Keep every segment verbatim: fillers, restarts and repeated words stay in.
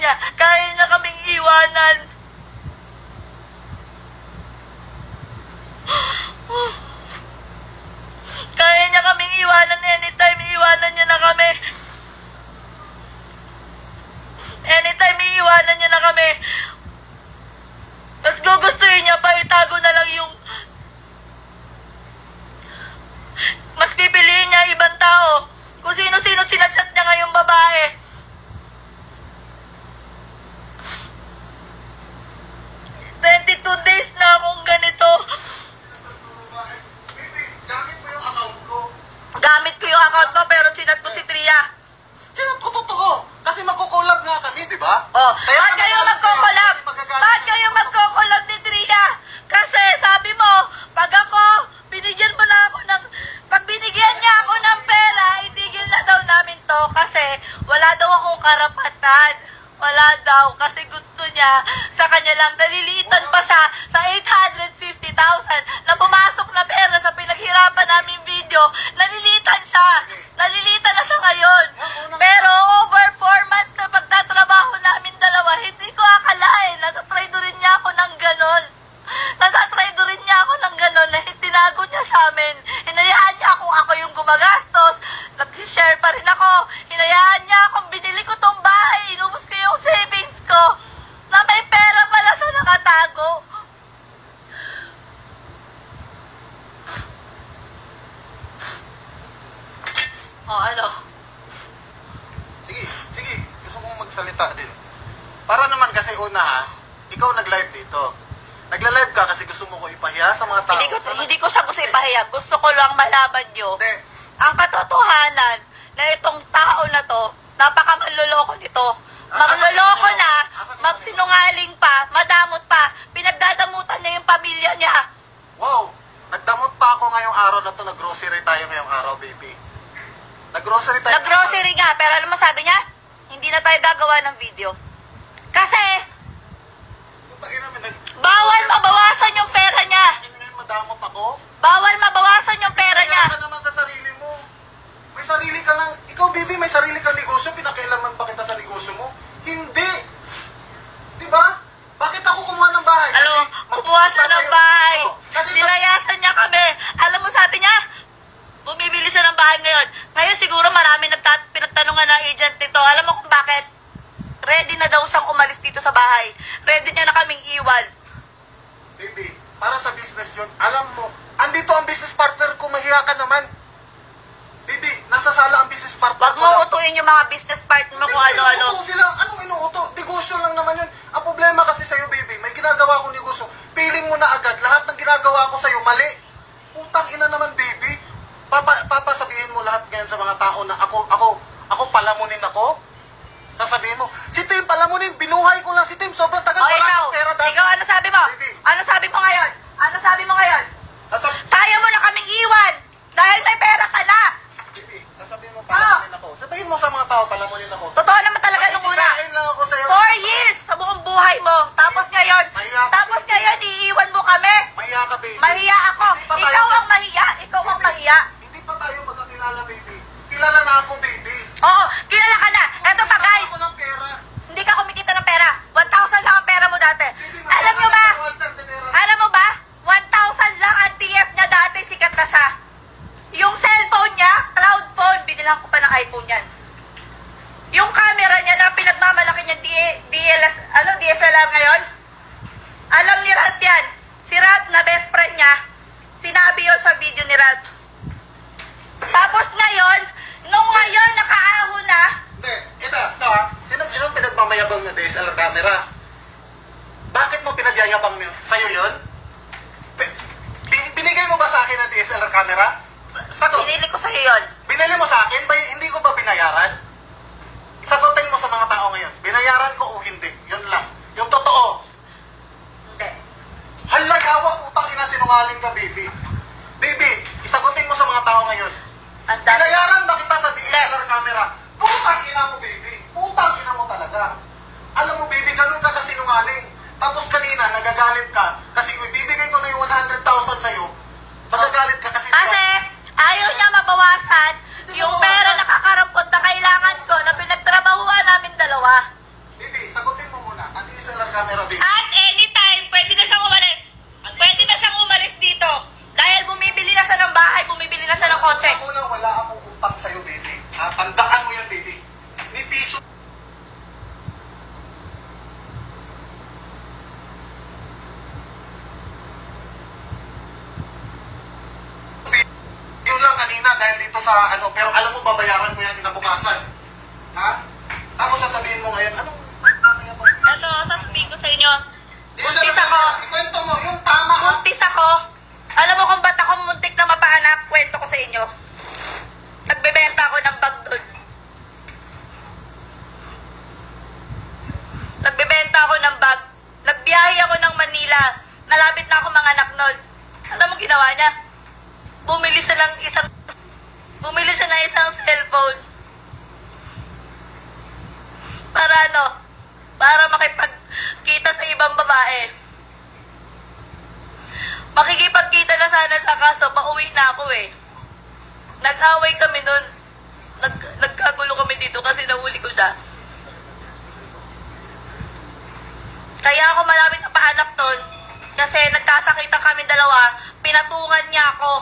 niya, kaya niya kaming iwanan. Kaya niya kaming iwanan anytime, iwanan niya na kami. Anytime, iiwanan niya na kami. Tapos gugustuhin niya pa, itago na lang yung... Mas pipiliin niya ibang tao. Kung sino-sino sinachat niya ngayong babae. twenty-two days na akong ganito. Baby, gamit mo yung account ko. Gamit ko yung account ko, pero chinat ko si Tria. Chinat ko totoo. Kasi magkukulab nga kami, di ba? Oh, Kaya ba't kayo magkukulab? Ba't kayo magkukulab ni Tria? Kasi sabi mo, pag ako, binigyan mo na ako ng... Pag binigyan niya ako ng pera, itigil na daw namin to kasi wala daw akong karapatan. Wala daw kasi gusto niya sa kanya lang. Naliliitan pa siya sa eight hundred fifty thousand na pumasok na pera sa pinaghirapan namin video. Nalilitan siya. Nalilitan na siya ngayon. Pero over four months na pagtatrabaho namin dalawa, hindi ko akalain. Natatraydo rin niya ako ng ganon. Natatraydo rin niya ako ng ganon na tinago niya sa amin. Hinayaan niya akong ako yung gumagastos. Nag-share pa rin ako. Hinayaan niya akong binili ko tong bahay. Inubos ko yung savings ko. Na may pera pala siya nakatago. Oh, ano? Sige, sige. Gusto kong magsalita din. Para naman kasi una ha, ikaw nag-live dito. Nagla-live ka kasi gusto mo ko ipahiya sa mga tao. Hindi ko, hindi ko siya gusto ipahiya. Gusto ko lang malaman nyo. Hindi. Ang katotohanan na itong tao na to, napakamanloloko nito. Magloloko na, magsinungaling pa, madamot pa, pinagdadamutan niya yung pamilya niya. Wow! Nagdamot pa ako ngayong araw na to. Nag-grocery tayo ngayong araw, baby. Nag-grocery tayo. Nag-grocery nga, pero alam mo sabi niya, hindi na tayo gagawa ng video. Kasi, Putangin namin, nag- bawal mabawasan yung pera niya. Ngayon madamot ako. Bawal mabawasan yung pera niya. Kaya ka naman sa sarili mo. May sarili ka lang. Ikaw, baby, may sarili kang negosyo. Pinakialaman ba kita sa negosyo mo? Hindi. Di ba? Bakit ako kumuha ng bahay? Alam mo, Kasi kumuha siya ng tayo- bahay. Oo. Kasi Nilayasan niya kami. Alam mo, sabi niya, bumibili siya ng bahay ngayon. Ngayon siguro marami nagtat pinagtanungan ng agent nito. Alam mo kung bakit? Ready na daw siyang umalis dito sa bahay. Ready niya na kaming iwan. baby, para sa business yun, alam mo, andito ang business partner ko, mahiya ka naman. Baby, nasa sala ang business partner Wag ko. mo utuin yung mga business partner mo kung ano-ano. Inuuto sila. Anong inuuto? Negosyo lang naman yun. Ang problema kasi sa'yo, baby, may ginagawa akong negosyo. Piling mo na agad, lahat ng ginagawa ko sa'yo, mali. Utang ina naman, baby. Papa, papa sabihin mo lahat ngayon sa mga tao na ako, ako, ako palamunin ako. Sasabihin mo, si Tim palamunin, binuhay ko lang si Tim, sobrang tagal, O wala ikaw, akong pera dahil. ikaw ano sabi mo? Baby. Ano sabi mo ngayon? Ano sabi mo ngayon? Sasab- Kaya mo na kaming iwan dahil may pera ka na. baby, sasabihin mo palamunin ako. Sabihin mo sa mga tao, palamunin ako. Totoo naman talaga nung una. Makikitain lang ako sa'yo. Four years sa buong buhay mo. Tapos ngayon, Mahiya ka, tapos baby. ngayon, iiwan mo kami. Mahiya ka, baby. Mahiya ako. Hindi pa tayo- Ikaw ang mahiya. Ikaw ang mahiya. Hindi pa tayo magkakilala, baby. Kilala na ako, baby. Oo, kilala ka na. Eto pa guys, Ako ng pera. hindi ka kumikita ng pera. one thousand lang ang pera mo dati. Baby, Alam nyo ba? Walter de Vera. Alam mo ba? one thousand lang ang T F niya dati. Sikat na siya. Yung cellphone niya, cloud phone, binilang ko pa ng iPhone yan. Yung camera niya na pinagmamalaki niya, D L S, ano, D S L R ngayon? Alam ni Ralph yan. Si Ralph na best friend niya, sinabi yon sa video ni Ralph. Tapos ngayon, nung ngayon nakaahon na, Hindi, ito, ito ha. Sino, sinong pinagmamayabang na D S L R camera? Bakit mo pinagyayabang mo? Sa'yo yun? Bi- bi- binigay mo ba sa akin ang D S L R camera? Sagot. pinili ko sa'yo yun. Binili mo sa akin? Ba, hindi ko ba binayaran? Sagutin mo sa mga tao ngayon. Binayaran ko o hindi? Yun lang. Yung totoo. Hindi. Hala, gawa, utang ina, sinungaling ka, baby. Baby, isagutin mo sa mga tao ngayon. Ang dami. Binayaran ba kita sa D S L R camera? Putang ina mo, baby. Putang ina mo talaga. Alam mo, baby, ganun ka kasinungaling. Tapos kanina, nagagalit ka kasi ibibigay ko na yung one hundred thousand sa'yo. Magagalit ka kasi... Kasi ayaw niya mabawasan yung pera na kakarampot na kailangan ko na pinagtrabahuan namin dalawa. Baby, sagot dito sa ano, pero alam mo, babayaran ko yan kinabukasan. Ha? Tapos sasabihin mo ngayon, anong... Ito, sasabihin ko sa inyo. Di siya Buntis nasabi- ako. Ikwento mo, yung tama ha? Buntis ako. Alam mo kung ba't ako muntik na mapaanak? Kwento ko sa inyo. Nagbebenta ako ng bag doon. Nagbebenta ako ng bag. Nagbiyahe ako ng Manila. Nalapit na ako mga anak nun. Alam mo ginawa niya? Bumili siya ng isang... Bumili siya ng isang cellphone. Para ano? Para makipagkita sa ibang babae. Makikipagkita na sana siya kaso pauwi na ako eh. Nag-away kami nun. Nag nagkagulo kami dito kasi nahuli ko siya. Kaya ako malapit na paanak nun kasi nagkasakitan kami dalawa. Pinatungan niya ako.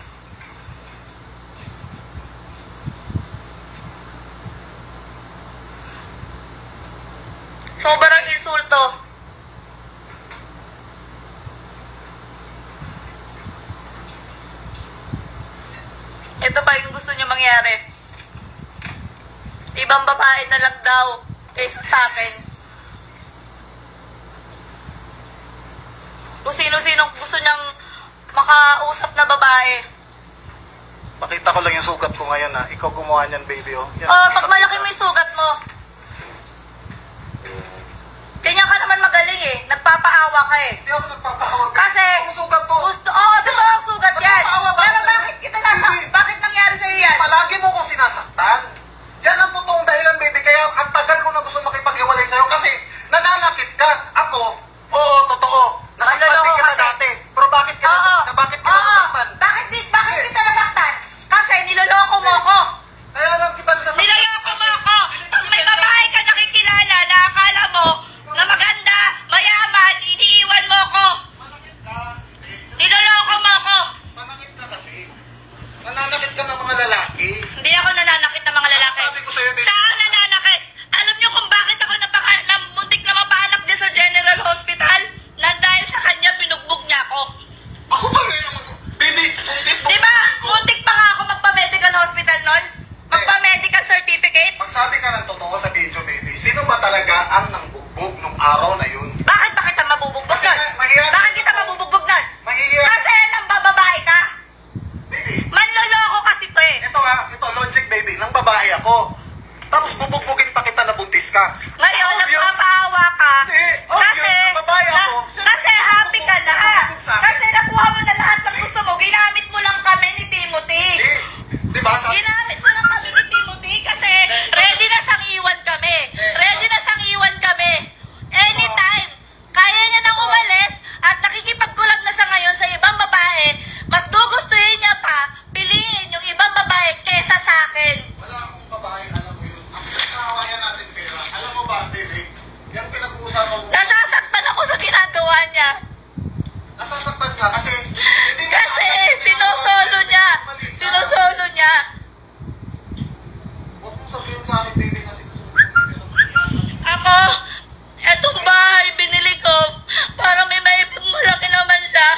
Sobrang insulto. Ito pa yung gusto niya mangyari. Ibang babae na lang daw kaysa sa akin. Kung sino-sinong gusto niyang makausap na babae. Pakita ko lang yung sugat ko ngayon ha. Ikaw gumawa niyan, baby oh. Yan. Oh, pag malaki mo yung sugat mo. Ganyan ka naman magaling eh. Nagpapaawa ka eh. Hindi ako nagpapahawag. Kasi, Ang sugat to. gusto, oo, oh, totoo ang sugat yan. Nagpapaawa ba Pero ako sa'yo? bakit kita nasa, Baby. bakit nangyari sa'yo yan? Palagi mo kong sinasaktan. Yan ang totoong dahilan, baby. Kaya ang tagal ko na gusto makipag-iwalay sa'yo kasi nananakit ka. Ako, oo, totoo. Nasaktan Manloloko din kita kasi. dati. Pero bakit ka, Oo. nas- bakit ka Oo. nasaktan? Bakit, di, bakit kita nasaktan? Kasi niloloko mo ako. Kaya lang kita nasaktan. Niloloko mo ako. Pag may babae ka nakikilala na akala mo na maganda, mayaman, iniiwan mo ako. Manakit ka. Hindi. Niloloko mo ako. Manakit ka kasi. Nananakit ka ng mga lalaki. Hindi ako nananakit ng mga lalaki. Sabi ko sa'yo, baby. Siya ang nananakit. Alam niyo kung bakit ako napaka, na, muntik na mapaanak niya sa General Hospital? Na dahil sa kanya, binugbog niya ako. Ako ba ngayon mag... Baby, buntis mo. Di ba? Muntik pa nga ako magpa-medical hospital nun? Magpa-medical certificate? Magsabi ka ng totoo sa video, baby. Sino ba talaga ang nangbugbog nung araw na yun? Bakit ba kita mabubugbog Kasi nun? ma- mahiya- Bakit kita mabubugbog nun? Mahihiya. Kasi nang bababae ka. Baby, Manloloko kasi to eh. ito ha, ito logic, baby. Nang babae ako. Tapos bubugbugin pa kita na buntis ka. Ngayon, Obvious. nagpapaawa ka. Hindi, obvious, Kasi, na babae ako. na- Siyempre, kasi happy ka na. bubog sa akin. Kasi nakuha mo na lahat ng gusto mo. Ginamit mo lang kami ni Timothy. Di, di ba? Sabi, Ginamit mo lang kami ni Timothy kasi ready na siyang iwan kami. Ready na siyang iwan kami. Anytime. Kaya niya nang umalis at nakikipagkulab na siya ngayon sa ibang babae. Mas gugustuhin niya pa piliin yung ibang babae kesa sa akin. wala akong babae, alam mo yun. Ang pinagsawayan natin pera. Alam mo ba, baby? Yung pinag-uusapan mo. Nasasaktan ako sa ginagawa niya. Nasasaktan ka kasi... hindi mo Kasi nakakita- sinosolo niya. Mali ka. Sinosolo niya. Huwag mong sabihin sa akin, baby, na sinusunod mo. Ako, etong bahay binili ko para may maipagmalaki naman siya.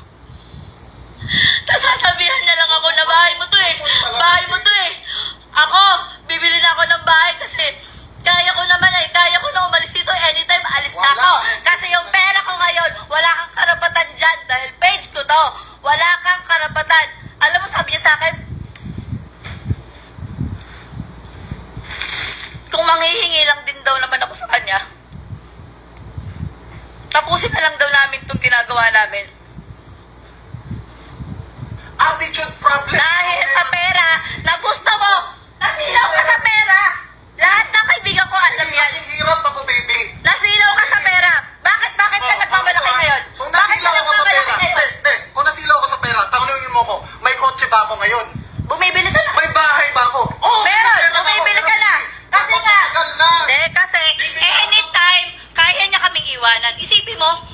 Tapos sasabihan niya lang ako na bahay mo to eh. Bahay mo to eh. Ako, bibili na ako ng bahay kasi kaya ko naman eh. Kaya ko na umalis dito. Anytime, alis na ako. Kasi yung pera ko ngayon, wala kang karapatan dyan dahil page ko to. Wala kang karapatan. Alam mo, sabi niya sa akin, kung manghihingi lang din daw naman ako sa kanya, tapusin na lang daw namin itong ginagawa namin. Attitude problem. Dahil sa pera na gusto mo, nasilaw ka sa pera. Lahat ng kaibigan ko alam yan. Ang hirap ako, baby. Nasilaw ka sa pera. Bakit, bakit ka Oh, nagmamalaki ako, ah, ngayon? Kung Bakit ka nasilaw ako sa nagmamalaki pera, ngayon? te, te, kung nasilaw ako sa pera, tanongin mo ko, may kotse ba ako ngayon? Bumibili ka na. May bahay ba ako? Oh, Meron, may pera bumibili ako. ka na. Kasi Ako, nga, matagal na. hindi, kasi anytime, kaya niya kaming iwanan. Isipin mo,